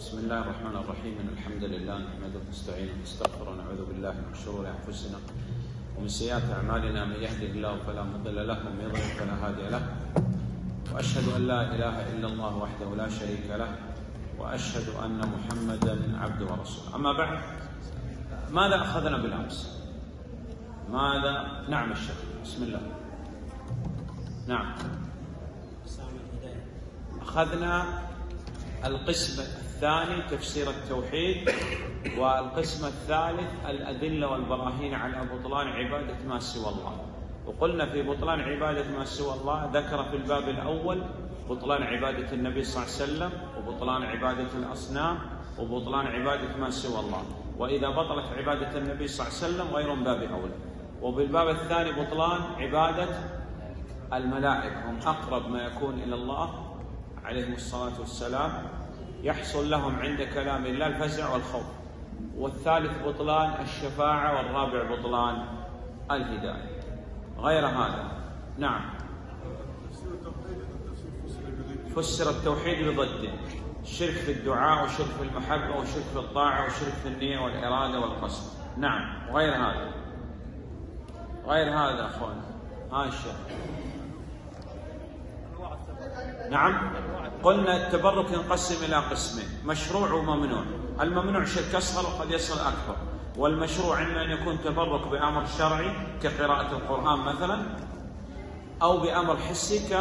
بسم الله الرحمن الرحيم. إن الحمد لله نحمده ونستعينه ونستغفره ونعوذ بالله من شرور أنفسنا ومن سيئات أعمالنا. من يهده الله فلا مضل له ومن يضلل فلا هادي له، وأشهد أن لا إله إلا الله وحده لا شريك له، وأشهد أن محمدا عبده ورسوله. أما بعد، ماذا أخذنا بالأمس؟ نعم الشيخ، بسم الله. نعم، أخذنا القسم الثاني تفسير التوحيد، والقسم الثالث الأدلة والبراهين على بطلان عبادة ما سوى الله. وقلنا في بطلان عبادة ما سوى الله ذكر في الباب الأول بطلان عبادة النبي صلى الله عليه وسلم، وبطلان عبادة الأصنام، وبطلان عبادة ما سوى الله. وإذا بطلت عبادة النبي صلى الله عليه وسلم غير من باب أولى. وبالباب الثاني بطلان عبادة الملائكة، هم أقرب ما يكون إلى الله عليهم الصلاة والسلام، يحصل لهم عند كلام الله الفزع والخوف. والثالث بطلان الشفاعة، والرابع بطلان الهداية. غير هذا، نعم، فسر التوحيد بضده: الشرك في الدعاء، وشرك في المحبة، وشرك في الطاعة، وشرك في النية والإرادة والقصد. نعم، وغير هذا. غير هذا أخوان، الشيخ. نعم، قلنا التبرك ينقسم إلى قسمين: مشروع وممنوع. الممنوع شرك أصغر وقد يصل أكبر، والمشروع إما أن يكون تبرك بأمر شرعي كقراءة القرآن مثلا، أو بأمر حسي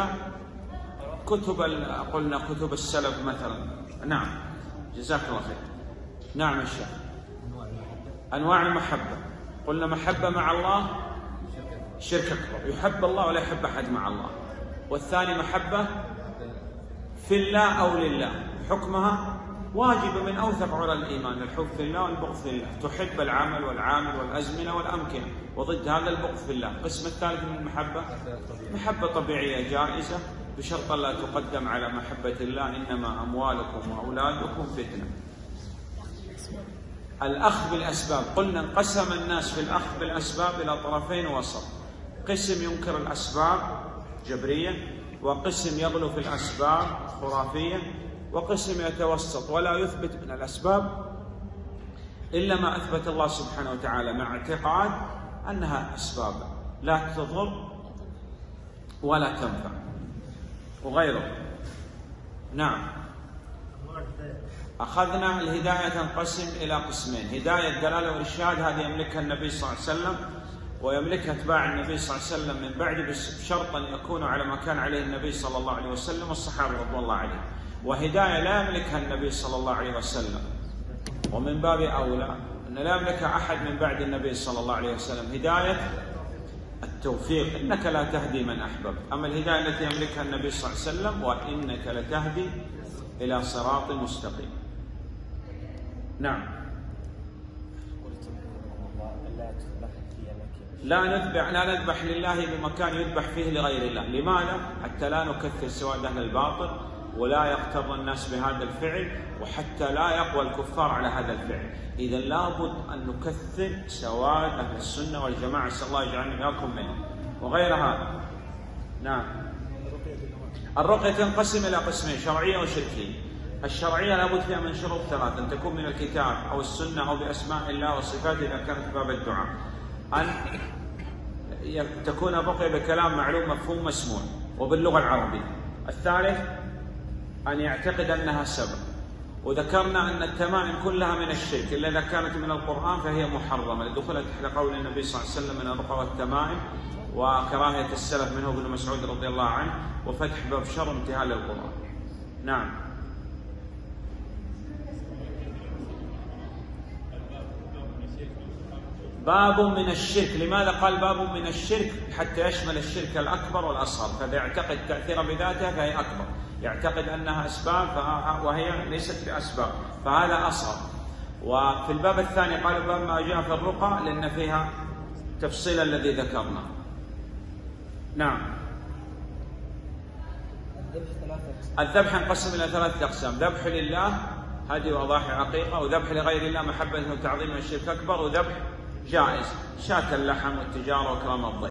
قلنا كتب السلف مثلا. نعم، جزاك الله خير. نعم الشيخ. أنواع المحبة، قلنا محبة مع الله شرك أكبر، يحب الله ولا يحب أحد مع الله. والثاني محبة في الله أو لله، حكمها واجب من أوثق عرى الإيمان: الحب في الله والبغض في الله. تحب العمل والعامل والأزمنة والأمكنة، وضد هذا البغض في الله. القسم الثالث من المحبة محبة طبيعية جائزة بشرط لا تقدم على محبة الله: إنما أموالكم وأولادكم فتنة. الأخذ بالأسباب، قلنا انقسم الناس في الأخذ بالأسباب إلى طرفين وسط: قسم ينكر الأسباب جبرية، وقسم يغلو في الأسباب خرافية، وقسم يتوسط ولا يثبت من الأسباب إلا ما أثبت الله سبحانه وتعالى، مع اعتقاد أنها أسباب لا تضر ولا تنفع وغيره. نعم، أخذنا الهداية تنقسم إلى قسمين: هداية دلالة وإرشاد، هذه يملكها النبي صلى الله عليه وسلم ويملكها أتباع النبي صلى الله عليه وسلم من بعد، بشرط أن يكونوا على ما كان عليه النبي صلى الله عليه وسلم والصحابة رضوان الله عليهم. وهداية لا يملكها النبي صلى الله عليه وسلم، ومن باب أولى أن لا يملكها أحد من بعد النبي صلى الله عليه وسلم: هداية التوفيق، إنك لا تهدي من أحببت. أما الهداية التي يملكها النبي صلى الله عليه وسلم: وإنك لتهدي إلى صراط مستقيم. نعم، لا نذبح لله بمكان يذبح فيه لغير الله. لماذا؟ حتى لا نكثر سواد أهل الباطل، ولا يغتر الناس بهذا الفعل، وحتى لا يقوى الكفار على هذا الفعل. إذا لابد أن نكثر سواد أهل السنة والجماعة، نسأل الله يجعلنا وإياكم منهم. وغير هذا، نعم، الرقية تنقسم إلى قسمين: شرعية وشركية. الشرعية لابد فيها من شروط ثلاث: أن تكون من الكتاب أو السنة أو بأسماء الله وصفاته إذا كانت باب الدعاء، أن تكون الرقية بكلام معلوم مفهوم مسموع وباللغة العربية. الثالث أن يعتقد أنها سبب. وذكرنا أن التمائم كلها من الشرك إلا إذا كانت من القرآن فهي محرمة، لدخلت تحت قول النبي صلى الله عليه وسلم: من الرقى والتمائم، وكراهية السلف منه ابن مسعود رضي الله عنه، وفتح باب شر امتهان للقرآن. نعم، باب من الشرك. لماذا قال باب من الشرك؟ حتى يشمل الشرك الأكبر والأصغر. فإذا يعتقد تأثير بذاتها فهي أكبر، يعتقد أنها أسباب وهي ليست بأسباب فهذا أصغر. وفي الباب الثاني قال باب ما جاء في الرقى، لأن فيها تفصيل الذي ذكرنا. نعم، الذبح ينقسم إلى ثلاثة أقسام: ذبح لله هدي وأضاحي عقيقة، وذبح لغير الله محبة وتعظيم الشرك أكبر، وذبح جائز شاة اللحم والتجارة وكرام الضيف.